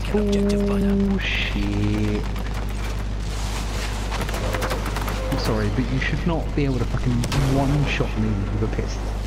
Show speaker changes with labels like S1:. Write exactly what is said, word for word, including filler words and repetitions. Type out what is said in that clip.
S1: Bullshit. I'm sorry, but you should not be able to fucking one-shot me with a pistol.